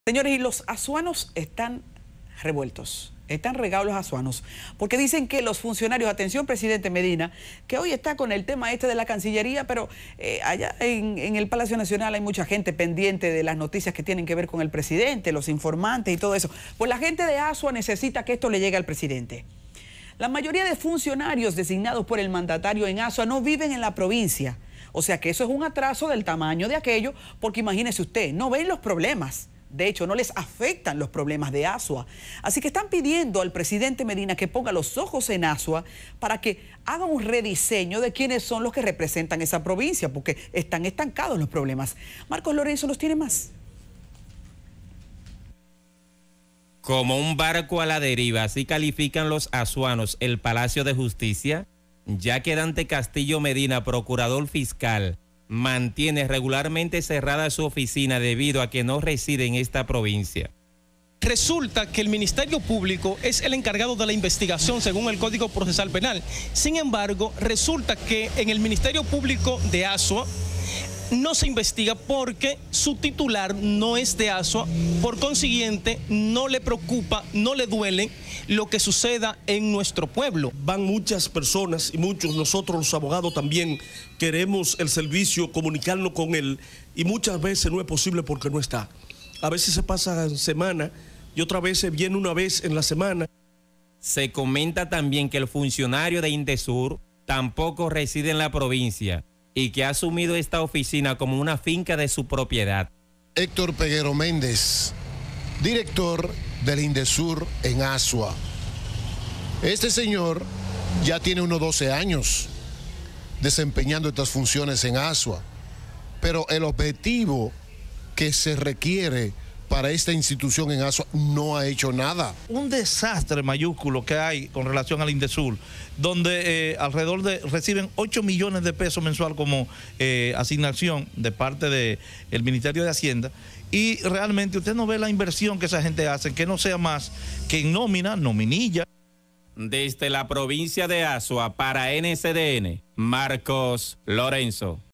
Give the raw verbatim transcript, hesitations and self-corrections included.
Señores, y los azuanos están revueltos, están regados los azuanos, porque dicen que los funcionarios, atención presidente Medina, que hoy está con el tema este de la Cancillería, pero eh, allá en, en el Palacio Nacional hay mucha gente pendiente de las noticias que tienen que ver con el presidente, los informantes y todo eso. Pues la gente de Asua necesita que esto le llegue al presidente. La mayoría de funcionarios designados por el mandatario en Asua no viven en la provincia, o sea que eso es un atraso del tamaño de aquello, porque imagínese usted, no ven los problemas. De hecho, no les afectan los problemas de Asua. Así que están pidiendo al presidente Medina que ponga los ojos en Asua para que haga un rediseño de quiénes son los que representan esa provincia, porque están estancados los problemas. Marcos Lorenzo nos tiene más. Como un barco a la deriva, así califican los azuanos el Palacio de Justicia, ya que Dante Castillo Medina, procurador fiscal, mantiene regularmente cerrada su oficina debido a que no reside en esta provincia. Resulta que el Ministerio Público es el encargado de la investigación según el Código Procesal Penal. Sin embargo, resulta que en el Ministerio Público de Asua no se investiga porque su titular no es de Asua, por consiguiente no le preocupa, no le duele lo que suceda en nuestro pueblo. Van muchas personas y muchos, nosotros los abogados también queremos el servicio, comunicarnos con él y muchas veces no es posible porque no está. A veces se pasa semana y otras veces viene una vez en la semana. Se comenta también que el funcionario de Indesur tampoco reside en la provincia y que ha asumido esta oficina como una finca de su propiedad. Héctor Peguero Méndez, director del Indesur en Asua. Este señor ya tiene unos doce años desempeñando estas funciones en Asua, pero el objetivo que se requiere para esta institución en Asua no ha hecho nada. Un desastre mayúsculo que hay con relación al Indesur, donde eh, alrededor de reciben ocho millones de pesos mensual como eh, asignación de parte del Ministerio de Hacienda, y realmente usted no ve la inversión que esa gente hace, que no sea más que en nómina, nominilla. Desde la provincia de Asua para N C D N, Marcos Lorenzo.